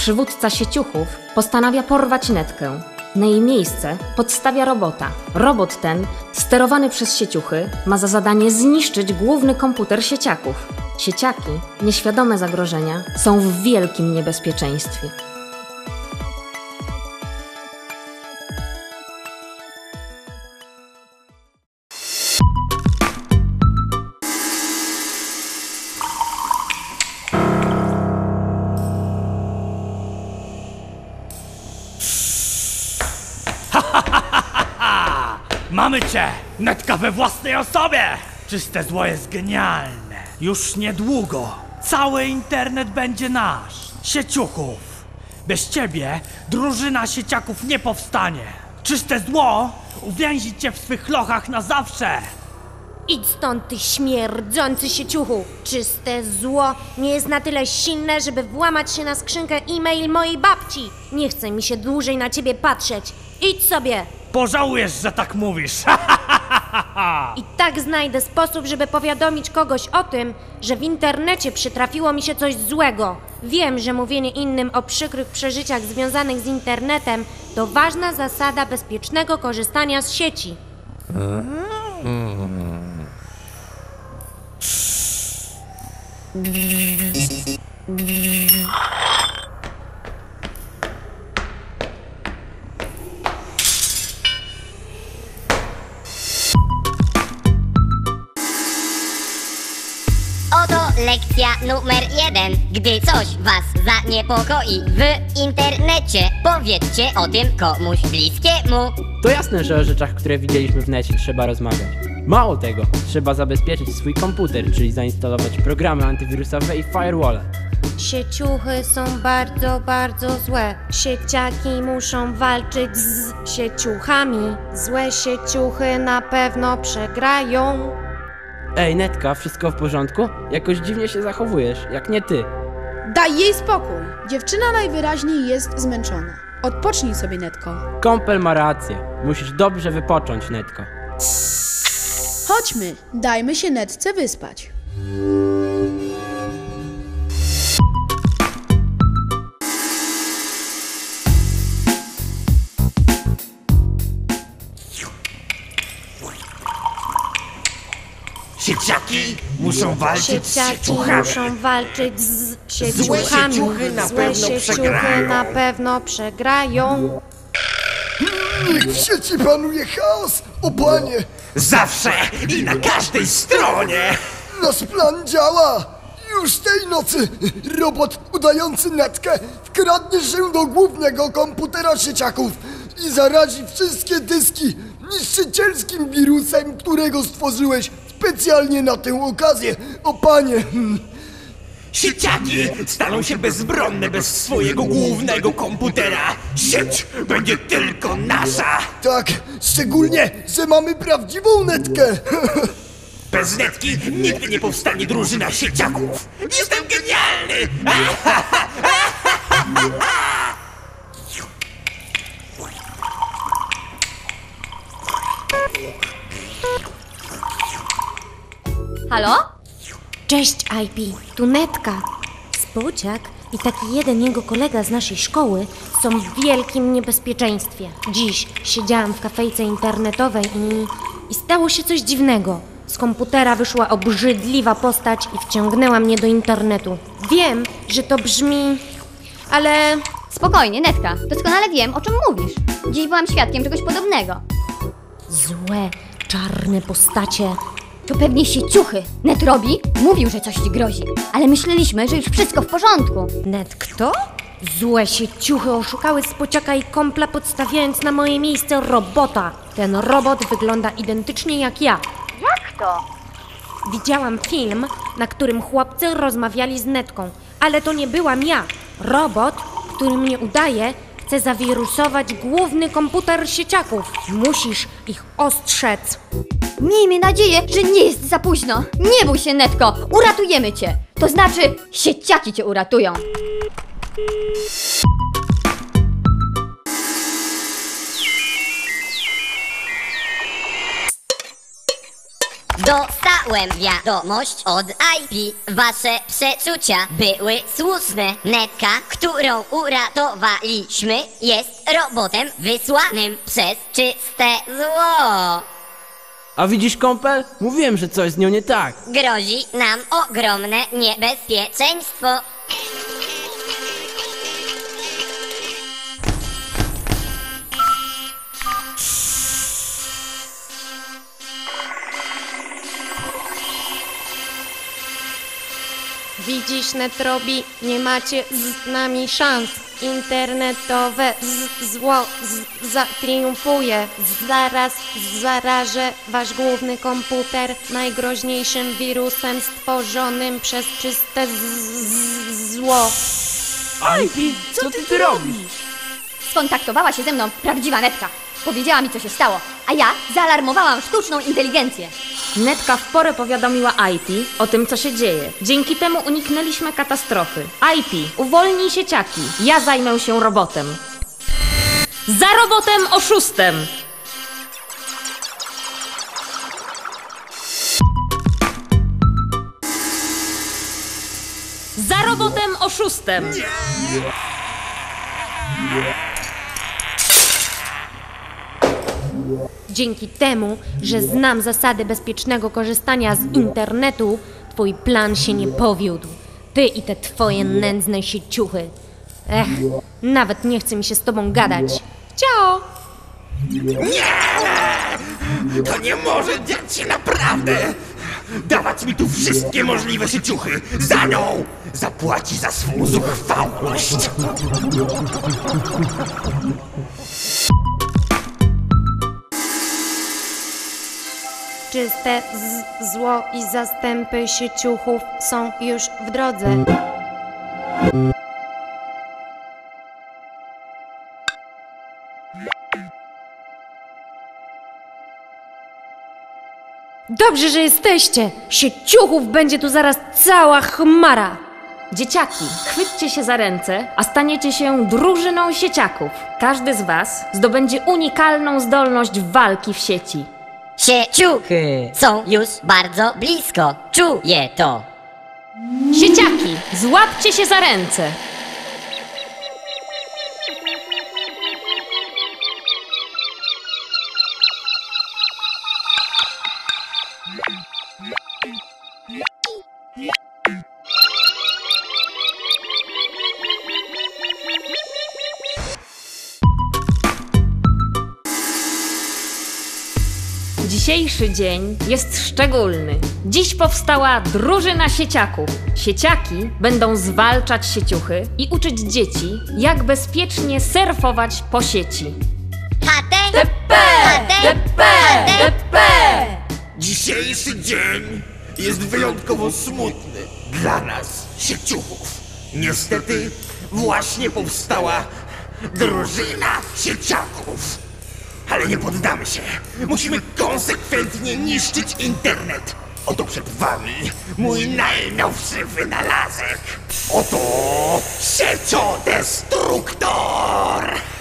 przywódca sieciuchów, postanawia porwać Netkę. Na jej miejsce podstawia robota. Robot ten, sterowany przez sieciuchy, ma za zadanie zniszczyć główny komputer sieciaków. Sieciaki, nieświadome zagrożenia, są w wielkim niebezpieczeństwie. Mamy cię! Netka we własnej osobie! Czyste zło jest genialne. Już niedługo cały internet będzie nasz. Sieciuchów. Bez ciebie drużyna sieciaków nie powstanie. Czyste zło uwięzi cię w swych lochach na zawsze. Idź stąd, ty śmierdzący sieciuchu! Czyste zło nie jest na tyle silne, żeby włamać się na skrzynkę e-mail mojej babci. Nie chce mi się dłużej na ciebie patrzeć. Idź sobie! Pożałujesz, że tak mówisz. I tak znajdę sposób, żeby powiadomić kogoś o tym, że w internecie przytrafiło mi się coś złego. Wiem, że mówienie innym o przykrych przeżyciach związanych z internetem to ważna zasada bezpiecznego korzystania z sieci. Oto lekcja numer 1. Gdy coś was zaniepokoi w internecie, powiedzcie o tym komuś bliskiemu. To jasne, że o rzeczach, które widzieliśmy w necie, trzeba rozmawiać. Mało tego, trzeba zabezpieczyć swój komputer, czyli zainstalować programy antywirusowe i firewall. Sieciuchy są bardzo, bardzo złe. Sieciaki muszą walczyć z sieciuchami. Złe sieciuchy na pewno przegrają. Ej, Netka, wszystko w porządku? Jakoś dziwnie się zachowujesz, jak nie ty. Daj jej spokój. Dziewczyna najwyraźniej jest zmęczona. Odpocznij sobie, Netko. Kąpel ma rację. Musisz dobrze wypocząć, Netko. Chodźmy, dajmy się Netce wyspać. Sieciaki muszą walczyć z Sieciaki sieciuchami. muszą walczyć z sieciuchami. sieciuchy na Złe pewno sieciuchy przegrają. na pewno przegrają. Niech w sieci panuje chaos, o panie! Zawsze i na każdej stronie. Nasz plan działa! Już tej nocy robot udający Netkę wkradnie się do głównego komputera sieciaków i zarazi wszystkie dyski niszczycielskim wirusem, którego stworzyłeś specjalnie na tę okazję, o panie! Sieciaki staną się bezbronne bez swojego głównego komputera. Sieć będzie tylko nasza. Tak, szczególnie, że mamy prawdziwą Netkę! Bez Netki nigdy nie powstanie drużyna sieciaków. Jestem genialny! Halo? Cześć, IP, tu Netka. Spociak i taki jeden jego kolega z naszej szkoły są w wielkim niebezpieczeństwie. Dziś siedziałam w kafejce internetowej i stało się coś dziwnego. Z komputera wyszła obrzydliwa postać i wciągnęła mnie do internetu. Wiem, że to brzmi... ale... Spokojnie, Netka. Doskonale wiem, o czym mówisz. Dziś byłam świadkiem czegoś podobnego. Złe, czarne postacie. To pewnie sieciuchy. Net robi? Mówił, że coś ci grozi. Ale myśleliśmy, że już wszystko w porządku. Net kto? Złe sieciuchy oszukały Spociaka i Kompla, podstawiając na moje miejsce robota. Ten robot wygląda identycznie jak ja. Jak to? Widziałam film, na którym chłopcy rozmawiali z Netką, ale to nie byłam ja. Robot, który mnie udaje, chce zawirusować główny komputer sieciaków. Musisz ich ostrzec. Miejmy nadzieję, że nie jest za późno. Nie bój się, Netko. Uratujemy cię. To znaczy, sieciaki cię uratują. Dostałem wiadomość od IP. Wasze przeczucia były słuszne. Netka, którą uratowaliśmy, jest robotem wysłanym przez czyste zło. A widzisz, kąpel? Mówiłem, że coś z nią nie tak. Grozi nam ogromne niebezpieczeństwo. Widzisz, Netrobi, nie macie z nami szans. Internetowe zło zatriumfuje. Zaraz zarażę wasz główny komputer najgroźniejszym wirusem stworzonym przez czyste zło. IP, co ty robisz? Skontaktowała się ze mną prawdziwa Netka. Powiedziała mi, co się stało, a ja zaalarmowałam sztuczną inteligencję. Netka w porę powiadomiła IP o tym, co się dzieje. Dzięki temu uniknęliśmy katastrofy. IP, uwolnij sieciaki. Ja zajmę się robotem. Za robotem oszustem! Za robotem oszustem! Dzięki temu, że znam zasady bezpiecznego korzystania z internetu, twój plan się nie powiódł. Ty i te twoje nędzne sieciuchy. Nawet nie chce mi się z tobą gadać. Ciao! To nie może dziać się naprawdę! Dawać mi tu wszystkie możliwe sieciuchy! Za nią! Zapłaci za swą zuchwałość! Czyste zło i zastępy sieciuchów są już w drodze. Dobrze, że jesteście! Sieciuchów będzie tu zaraz cała chmara! Dzieciaki, chwyćcie się za ręce, a staniecie się drużyną sieciaków. Każdy z was zdobędzie unikalną zdolność walki w sieci. Sieciuchy są już bardzo blisko. Czuję to. Sieciaki, złapcie się za ręce. Dzisiejszy dzień jest szczególny. Dziś powstała drużyna sieciaków. Sieciaki będą zwalczać sieciuchy i uczyć dzieci, jak bezpiecznie surfować po sieci. HTTP! HTTP! Dzisiejszy dzień jest wyjątkowo smutny dla nas, sieciuchów. Niestety właśnie powstała drużyna sieciaków. Ale nie poddamy się. Musimy konsekwentnie niszczyć internet. Oto przed wami mój najnowszy wynalazek. Oto sieciodestruktor!